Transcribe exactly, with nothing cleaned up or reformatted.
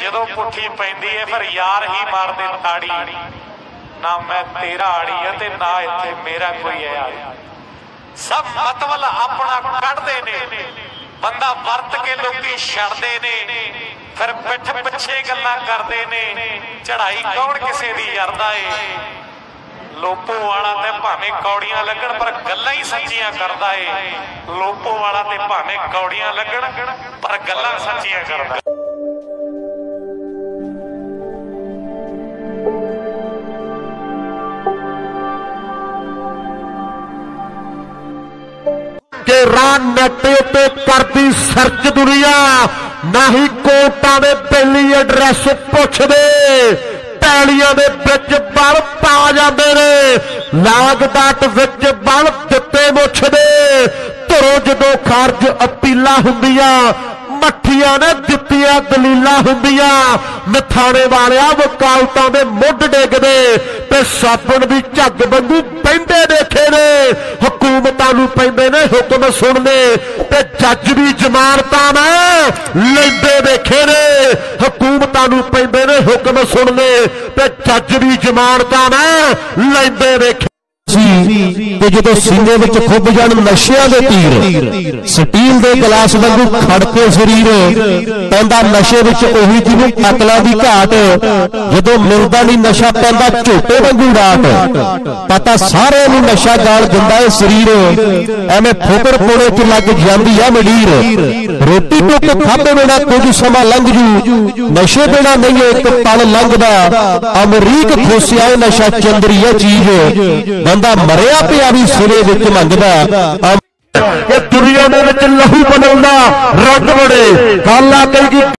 जदों पुठी पैंदी है फिर यार ही मार दे ताड़ी, ना मैं तेरा आड़ी है ते ना इत्थे मेरा कोई है आड़ी। सब मतवल अपना कढ़दे ने, बंदा वरत के लोकी छड़दे ने, फिर पिठ पिछे गल्लां करदे ने। चढ़ाई कौन किसे दी करदा है? लोपो वाला ते भावें कौड़ियां लगण पर गल्लां ही सच्चियां करदा है। लोपो वाला ते भावें कौड़ियां लगण पर गल्लां सच्चियां करदा। के रान नटे ते करदी सर्च दुनिया, ना ही कोटा दे पहली एड्रैस पुछदे। पैलियां दे विच बल पा जांदे ने, लाग डाट विच बल दित्ते मुछदे। धुरों जदों खारज अपीलां हुंदियां, मठियां ने दित्तियां दलीलां हुंदियां। नथाणे वालियां वकालतां दे मुੱਢ डिगदे ते साबण दी झग वांगू पैंदे देखे ने। हुकूमतां नूं पैंदे ने हुक्म सुणने ते जज भी जमानतां में लैंदे देखे ने। हुकूमतां नूं पैंदे ने हुक्म सुणने ते जज भी जमानतां में लैंदे देखे। जो सीने में खुब जान नशिया के तीर, स्टील के गिलास वांगू खड़के शरीर पैंदा नशे में उही जिन्होंने अकलों की घाट। जो मिलता नहीं नशा पैंदा झोटे वांगू राट। पता सारे नशा गाल दिंदा है शरीर, एवें फुकर पोड़े च लग जाती है मंडीर। रोटी टुक खाधे बिना कुछ समा लंघ जू, नशे बिना नहीं एक पल लंघदा। अमरीक खोसिया नशा चंद्रीय चीज, बंदा मरिया पिया भी सिरे विच मंगदा। दुनिया दे विच लहू बदलदा रंग बड़े गल आ कई